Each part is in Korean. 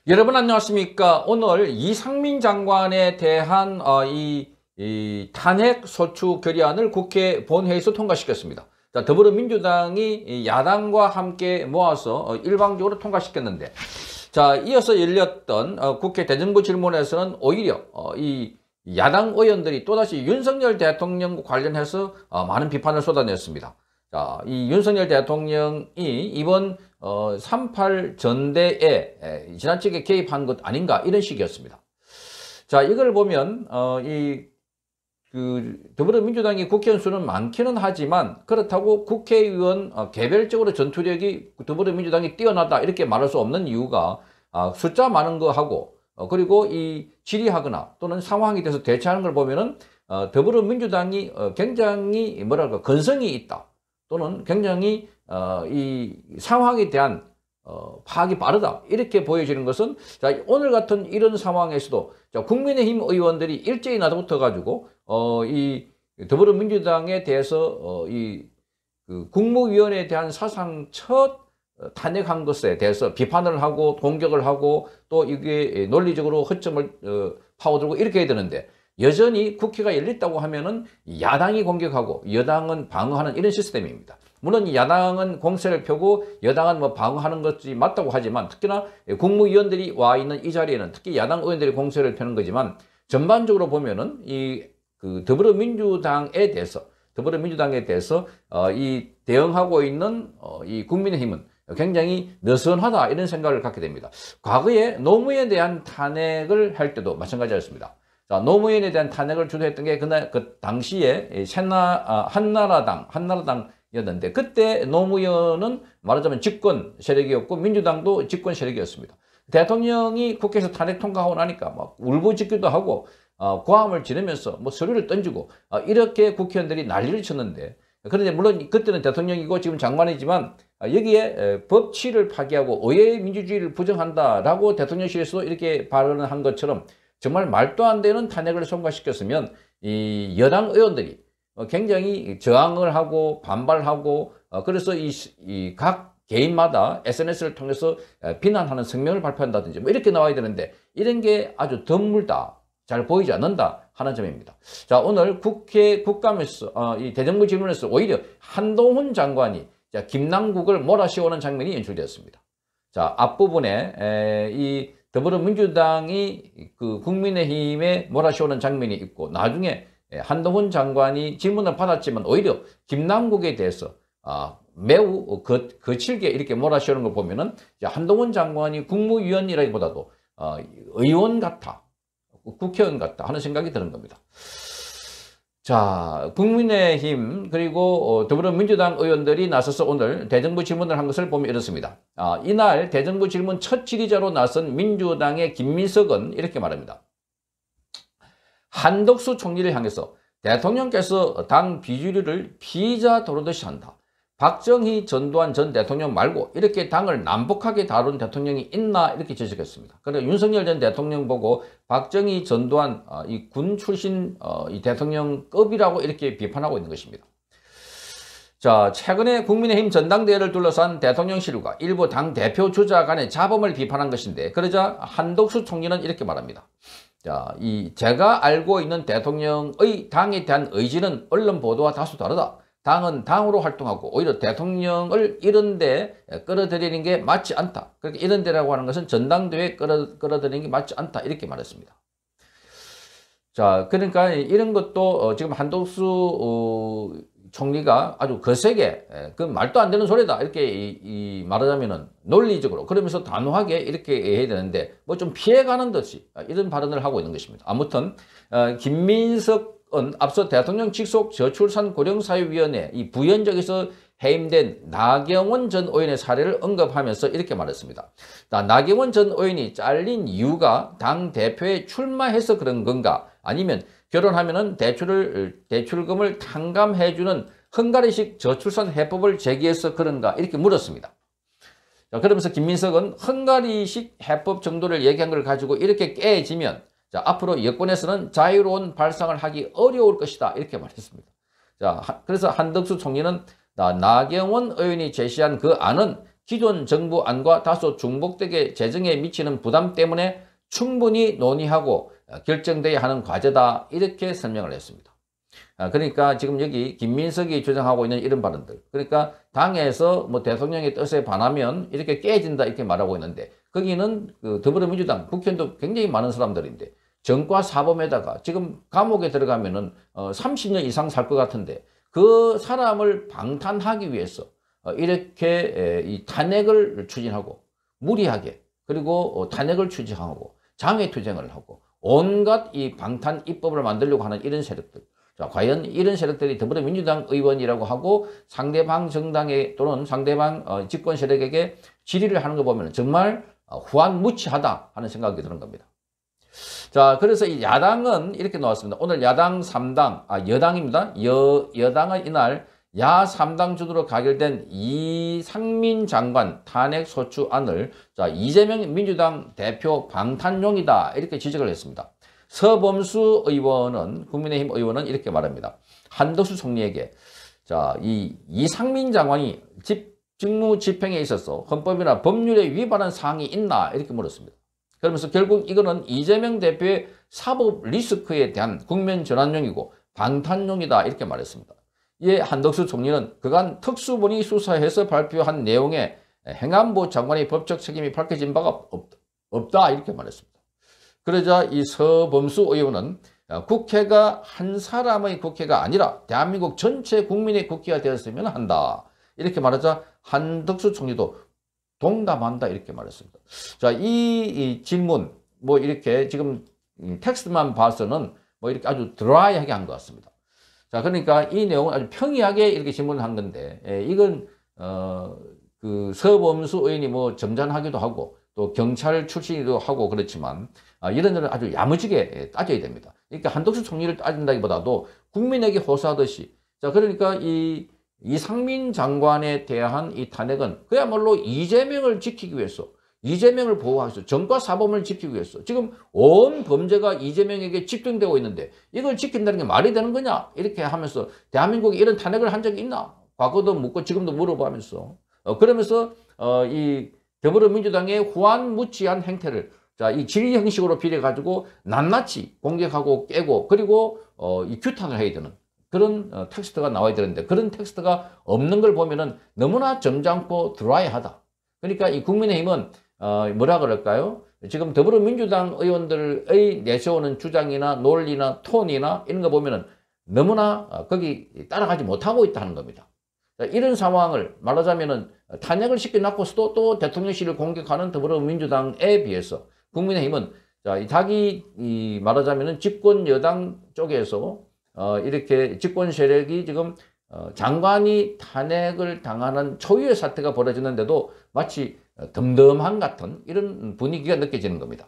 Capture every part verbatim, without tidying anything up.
여러분 안녕하십니까? 오늘 이상민 장관에 대한 어, 이, 이 탄핵 소추 결의안을 국회 본회의에서 통과시켰습니다. 자, 더불어민주당이 야당과 함께 모아서 어, 일방적으로 통과시켰는데, 자, 이어서 열렸던 어, 국회 대정부 질문에서는 오히려 어, 이 야당 의원들이 또다시 윤석열 대통령 관련해서 어, 많은 비판을 쏟아냈습니다. 자, 이 윤석열 대통령이 이번 어, 삼팔 전대에 에, 지나치게 개입한 것 아닌가 이런 식이었습니다. 자, 이걸 보면 어, 이 그 더불어민주당이 국회의원 수는 많기는 하지만 그렇다고 국회의원 어, 개별적으로 전투력이 더불어민주당이 뛰어나다 이렇게 말할 수 없는 이유가 아, 숫자 많은 거 하고 어, 그리고 이 질의하거나 또는 상황에 대해서 대처하는 걸 보면은 어, 더불어민주당이 어, 굉장히 뭐랄까 건성이 있다. 또는 굉장히 어, 이 상황에 대한 어, 파악이 빠르다 이렇게 보여지는 것은 자, 오늘 같은 이런 상황에서도 자, 국민의힘 의원들이 일제히 나서붙어 가지고 어, 이 더불어민주당에 대해서 어, 이 그 국무위원회에 대한 사상 첫 탄핵한 것에 대해서 비판을 하고 공격을 하고 또 이게 논리적으로 허점을 어, 파고들고 이렇게 해야 되는데 여전히 국회가 열렸다고 하면은 야당이 공격하고 여당은 방어하는 이런 시스템입니다. 물론 야당은 공세를 펴고 여당은 뭐 방어하는 것이 맞다고 하지만 특히나 국무위원들이 와 있는 이 자리에는 특히 야당 의원들이 공세를 펴는 거지만 전반적으로 보면은 이 그 더불어민주당에 대해서 더불어민주당에 대해서 어, 이 대응하고 있는 어, 이 국민의힘은 굉장히 느슨하다 이런 생각을 갖게 됩니다. 과거에 노무현에 대한 탄핵을 할 때도 마찬가지였습니다. 자, 노무현에 대한 탄핵을 주도했던 게 그날 그 당시에 새나 아, 한나라당 한나라당이었는데 그때 노무현은 말하자면 집권 세력이었고 민주당도 집권 세력이었습니다. 대통령이 국회에서 탄핵 통과하고 나니까 막 울부짖기도 하고 어, 고함을 지르면서 뭐 서류를 던지고 어, 이렇게 국회의원들이 난리를 쳤는데 그런데 물론 그때는 대통령이고 지금 장관이지만 어, 여기에 에, 법치를 파기하고 의회 민주주의를 부정한다라고 대통령실에서 이렇게 발언을 한 것처럼 정말 말도 안 되는 탄핵을 통과시켰으면 이 여당 의원들이 굉장히 저항을 하고 반발하고 그래서 이 각 개인마다 에스엔에스를 통해서 비난하는 성명을 발표한다든지 뭐 이렇게 나와야 되는데 이런 게 아주 드물다, 잘 보이지 않는다 하는 점입니다. 자, 오늘 국회 국감에서 어, 이 대정부 질문에서 오히려 한동훈 장관이 자, 김남국을 몰아씌우는 장면이 연출되었습니다. 자, 앞부분에 에, 이 더불어민주당이 그 국민의힘에 몰아씌우는 장면이 있고 나중에 한동훈 장관이 질문을 받았지만 오히려 김남국에 대해서 아, 매우 거, 거칠게 이렇게 몰아씌우는 걸 보면은 한동훈 장관이 국무위원이라기보다도 어, 의원 같아, 국회의원 같다 하는 생각이 드는 겁니다. 자, 국민의힘 그리고 더불어민주당 의원들이 나서서 오늘 대정부 질문을 한 것을 보면 이렇습니다. 아, 이날 대정부 질문 첫 질의자로 나선 민주당의 김민석은 이렇게 말합니다. 한덕수 총리를 향해서 대통령께서 당 비주류를 피자 도르듯이 한다. 박정희, 전두환 전 대통령 말고 이렇게 당을 난폭하게 다룬 대통령이 있나 이렇게 지적했습니다. 그래서 윤석열 전 대통령 보고 박정희, 전두환 어, 이 군 출신 어, 이 대통령급이라고 이렇게 비판하고 있는 것입니다. 자, 최근에 국민의힘 전당대회를 둘러싼 대통령실과 일부 당 대표 주자 간의 잡음을 비판한 것인데 그러자 한덕수 총리는 이렇게 말합니다. 자, 이 제가 알고 있는 대통령의 당에 대한 의지는 언론 보도와 다소 다르다. 당은 당으로 활동하고 오히려 대통령을 이런 데 끌어들이는 게 맞지 않다. 그러니까 이런 데라고 하는 것은 전당대회에 끌어, 끌어들이는 게 맞지 않다. 이렇게 말했습니다. 자, 그러니까 이런 것도 지금 한덕수 총리가 아주 거세게 그 말도 안 되는 소리다. 이렇게 이, 이 말하자면은 논리적으로 그러면서 단호하게 이렇게 해야 되는데 뭐 좀 피해가는 듯이 이런 발언을 하고 있는 것입니다. 아무튼 어, 김민석 앞서 대통령 직속 저출산 고령사회위원회 이 부위원장에서 해임된 나경원 전 의원의 사례를 언급하면서 이렇게 말했습니다. 나경원 전 의원이 잘린 이유가 당대표에 출마해서 그런 건가? 아니면 결혼하면은 대출을, 대출금을 탕감해주는 헝가리식 저출산 해법을 제기해서 그런가? 이렇게 물었습니다. 자, 그러면서 김민석은 헝가리식 해법 정도를 얘기한 걸 가지고 이렇게 깨지면 자, 앞으로 여권에서는 자유로운 발상을 하기 어려울 것이다. 이렇게 말했습니다. 자, 그래서 한덕수 총리는 나경원 의원이 제시한 그 안은 기존 정부 안과 다소 중복되게 재정에 미치는 부담 때문에 충분히 논의하고 결정돼야 하는 과제다. 이렇게 설명을 했습니다. 그러니까 지금 여기 김민석이 주장하고 있는 이런 발언들, 그러니까 당에서 뭐 대통령의 뜻에 반하면 이렇게 깨진다 이렇게 말하고 있는데, 거기는 그 더불어민주당 국회의원도 굉장히 많은 사람들인데 정과 사범에다가 지금 감옥에 들어가면은 어 삼십 년 이상 살 것 같은데, 그 사람을 방탄하기 위해서 어 이렇게 이 탄핵을 추진하고 무리하게, 그리고 어 탄핵을 추진하고 장외투쟁을 하고 온갖 이 방탄 입법을 만들려고 하는 이런 세력들. 자, 과연 이런 세력들이 더불어민주당 의원이라고 하고 상대방 정당에 또는 상대방 어, 집권 세력에게 질의를 하는 거 보면 정말 어, 후안무치하다 하는 생각이 드는 겁니다. 자, 그래서 이 야당은 이렇게 나왔습니다. 오늘 야당 삼 당, 아, 여당입니다. 여, 여당은 이날 야 삼 당 주도로 가결된 이상민 장관 탄핵 소추안을 자, 이재명 민주당 대표 방탄용이다. 이렇게 지적을 했습니다. 서범수 의원은, 국민의힘 의원은 이렇게 말합니다. 한덕수 총리에게 자, 이 이상민 장관이 집, 직무 집행에 있어서 헌법이나 법률에 위반한 사항이 있나 이렇게 물었습니다. 그러면서 결국 이거는 이재명 대표의 사법 리스크에 대한 국면 전환용이고 방탄용이다 이렇게 말했습니다. 이에 한덕수 총리는 그간 특수본이 수사해서 발표한 내용에 행안부 장관의 법적 책임이 밝혀진 바가 없다, 없다 이렇게 말했습니다. 그러자 이 서범수 의원은 국회가 한 사람의 국회가 아니라 대한민국 전체 국민의 국회가 되었으면 한다 이렇게 말하자 한덕수 총리도 동감한다 이렇게 말했습니다. 자, 이, 이 질문 뭐 이렇게 지금 텍스트만 봐서는 뭐 이렇게 아주 드라이하게 한 것 같습니다. 자, 그러니까 이 내용은 아주 평이하게 이렇게 질문을 한 건데, 예, 이건 어, 그 서범수 의원이 뭐 점잖하기도 하고 또 경찰 출신이기도 하고 그렇지만 아, 이런 일은 아주 야무지게 따져야 됩니다. 그러니까 한덕수 총리를 따진다기보다도 국민에게 호소하듯이, 자, 그러니까 이 이상민 장관에 대한 이 탄핵은 그야말로 이재명을 지키기 위해서, 이재명을 보호하기 위해서, 정과 사범을 지키기 위해서 지금 온 범죄가 이재명에게 집중되고 있는데 이걸 지킨다는 게 말이 되는 거냐 이렇게 하면서 대한민국이 이런 탄핵을 한 적이 있나? 과거도 묻고 지금도 물어보면서 어, 그러면서 어, 이 더불어민주당의 후안무치한 행태를 자, 이 질의 형식으로 빌어가지고 낱낱이 공격하고 깨고 그리고 어, 이 규탄을 해야 되는 그런 어, 텍스트가 나와야 되는데, 그런 텍스트가 없는 걸 보면은 너무나 점잖고 드라이하다. 그러니까 이 국민의힘은 어, 뭐라 그럴까요? 지금 더불어민주당 의원들의 내세우는 주장이나 논리나 톤이나 이런 거 보면은 너무나 어, 거기 따라가지 못하고 있다는 겁니다. 자, 이런 상황을 말하자면은 탄핵을 시켜놓고서도 또 대통령실을 공격하는 더불어민주당에 비해서 국민의힘은 자, 이 자기 이 말하자면은 집권 여당 쪽에서 어, 이렇게 집권 세력이 지금 어, 장관이 탄핵을 당하는 초유의 사태가 벌어지는데도 마치 덤덤한 같은 이런 분위기가 느껴지는 겁니다.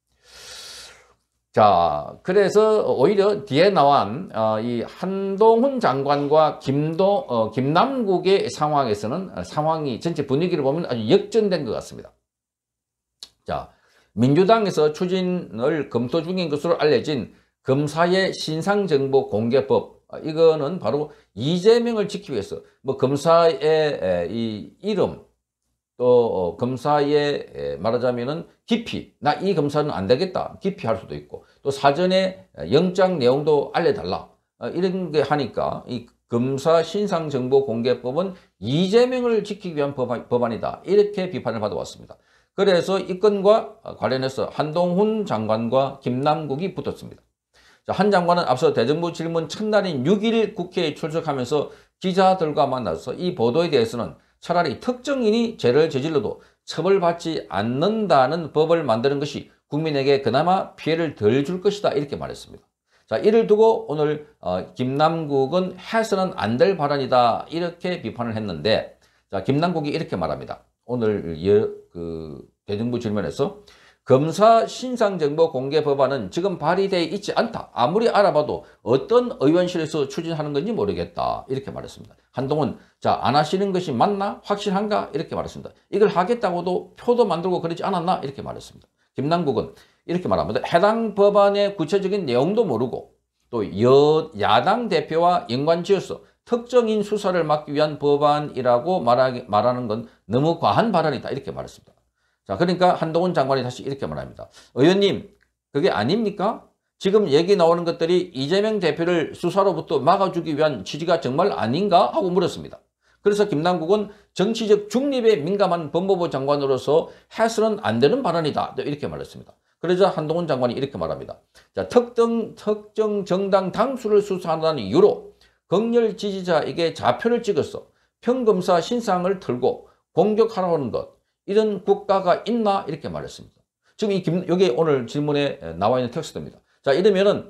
자, 그래서 오히려 뒤에 나온 어, 이 한동훈 장관과 김도, 어, 김남국의 상황에서는 상황이 전체 분위기를 보면 아주 역전된 것 같습니다. 자, 민주당에서 추진을 검토 중인 것으로 알려진 검사의 신상정보 공개법, 이거는 바로 이재명을 지키기 위해서 뭐 검사의 이 이름 또 검사의 말하자면은 기피, 나 이 검사는 안 되겠다 기피할 수도 있고, 또 사전에 영장 내용도 알려달라 이런 게 하니까 이 검사 신상정보 공개법은 이재명을 지키기 위한 법안, 법안이다 이렇게 비판을 받아왔습니다. 그래서 이 건과 관련해서 한동훈 장관과 김남국이 붙었습니다. 한 장관은 앞서 대정부 질문 첫날인 육 일 국회에 출석하면서 기자들과 만나서 이 보도에 대해서는 차라리 특정인이 죄를 저질러도 처벌받지 않는다는 법을 만드는 것이 국민에게 그나마 피해를 덜 줄 것이다 이렇게 말했습니다. 자, 이를 두고 오늘 어, 김남국은 해서는 안 될 발언이다 이렇게 비판을 했는데, 자, 김남국이 이렇게 말합니다. 오늘 여, 그 대정부 질문에서 검사 신상정보 공개 법안은 지금 발의되어 있지 않다. 아무리 알아봐도 어떤 의원실에서 추진하는 건지 모르겠다. 이렇게 말했습니다. 한동훈, 자, 안 하시는 것이 맞나? 확실한가? 이렇게 말했습니다. 이걸 하겠다고도 표도 만들고 그러지 않았나? 이렇게 말했습니다. 김남국은 이렇게 말합니다. 해당 법안의 구체적인 내용도 모르고 또 여, 야당 대표와 연관지어서 특정인 수사를 막기 위한 법안이라고 말하기, 말하는 건 너무 과한 발언이다. 이렇게 말했습니다. 자, 그러니까 한동훈 장관이 다시 이렇게 말합니다. 의원님, 그게 아닙니까? 지금 얘기 나오는 것들이 이재명 대표를 수사로부터 막아주기 위한 취지가 정말 아닌가? 하고 물었습니다. 그래서 김남국은 정치적 중립에 민감한 법무부 장관으로서 해서는 안 되는 발언이다. 이렇게 말했습니다. 그러자 한동훈 장관이 이렇게 말합니다. 자, 특정, 특정 정당 당수를 수사한다는 이유로 극렬 지지자에게 좌표를 찍어서 평검사 신상을 털고 공격하라고 하는 것, 이런 국가가 있나? 이렇게 말했습니다. 지금 이 김, 여기 오늘 질문에 나와 있는 텍스트입니다. 자, 이러면은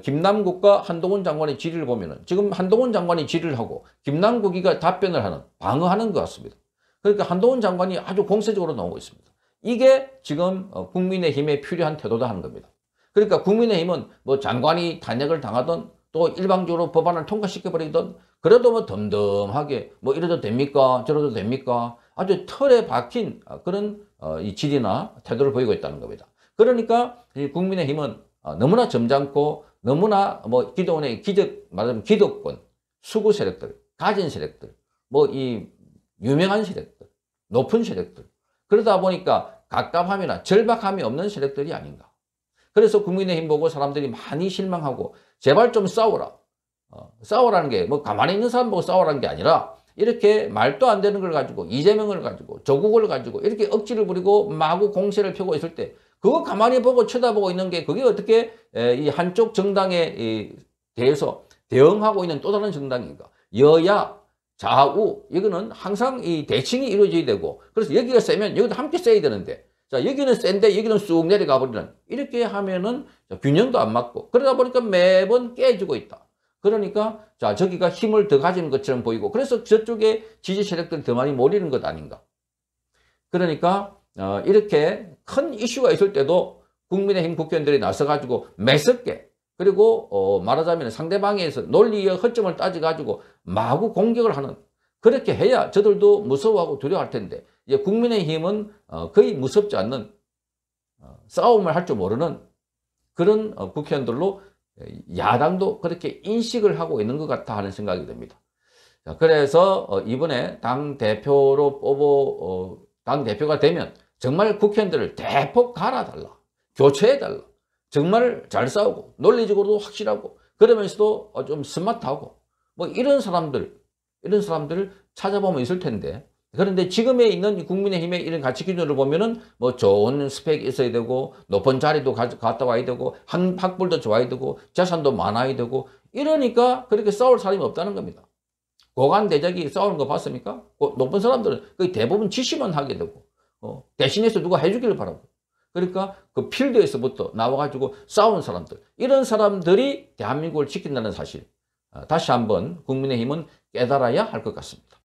김남국과 한동훈 장관의 질의를 보면은 지금 한동훈 장관이 질의를 하고 김남국이가 답변을 하는, 방어하는 것 같습니다. 그러니까 한동훈 장관이 아주 공세적으로 나오고 있습니다. 이게 지금 국민의힘에 필요한 태도다 하는 겁니다. 그러니까 국민의힘은 뭐 장관이 탄핵을 당하던 또 일방적으로 법안을 통과시켜버리던 그래도 뭐 덤덤하게 뭐 이래도 됩니까? 저래도 됩니까? 아주 털에 박힌 그런 이 질이나 태도를 보이고 있다는 겁니다. 그러니까 국민의힘은 너무나 점잖고 너무나 뭐 기존의 기적, 말하자면 기득권, 수구 세력들, 가진 세력들, 뭐 이 유명한 세력들, 높은 세력들. 그러다 보니까 갑갑함이나 절박함이 없는 세력들이 아닌가. 그래서 국민의힘 보고 사람들이 많이 실망하고 제발 좀 싸워라. 어, 싸우라는 게 뭐 가만히 있는 사람 보고 싸우라는 게 아니라 이렇게 말도 안 되는 걸 가지고 이재명을 가지고 조국을 가지고 이렇게 억지를 부리고 마구 공세를 펴고 있을 때 그거 가만히 보고 쳐다보고 있는 게 그게 어떻게 이 한쪽 정당에 대해서 대응하고 있는 또 다른 정당인가. 여야, 좌우 이거는 항상 이 대칭이 이루어져야 되고 그래서 여기가 세면 여기도 함께 세야 되는데 자 여기는 센데 여기는 쑥 내려가 버리는 이렇게 하면은 균형도 안 맞고 그러다 보니까 매번 깨지고 있다. 그러니까 자 저기가 힘을 더 가지는 것처럼 보이고 그래서 저쪽에 지지 세력들이 더 많이 몰리는 것 아닌가. 그러니까 어, 이렇게 큰 이슈가 있을 때도 국민의힘 국회의원들이 나서가지고 매섭게 그리고 어, 말하자면 상대방에서 논리의 허점을 따져가지고 마구 공격을 하는 그렇게 해야 저들도 무서워하고 두려워할 텐데 이제 국민의힘은 어, 거의 무섭지 않는 어, 싸움을 할 줄 모르는 그런 어, 국회의원들로 야당도 그렇게 인식을 하고 있는 것 같아 하는 생각이 듭니다. 자, 그래서 어, 이번에 당대표로 뽑어 어, 당대표가 되면 정말 국회의원들을 대폭 갈아달라. 교체해달라. 정말 잘 싸우고 논리적으로도 확실하고 그러면서도 좀 스마트하고 뭐 이런 사람들 이런 사람들을 찾아보면 있을 텐데 그런데 지금에 있는 국민의힘의 이런 가치 기준을 보면은 뭐 좋은 스펙이 있어야 되고 높은 자리도 갔다 와야 되고 한 학벌도 좋아야 되고 재산도 많아야 되고 이러니까 그렇게 싸울 사람이 없다는 겁니다. 고관 대적이 싸우는 거 봤습니까? 높은 사람들은 거의 대부분 지시만 하게 되고 어, 대신해서 누가 해주기를 바라고 그러니까 그 필드에서부터 나와가지고 싸운 사람들 이런 사람들이 대한민국을 지킨다는 사실 다시 한번 국민의힘은 깨달아야 할 것 같습니다.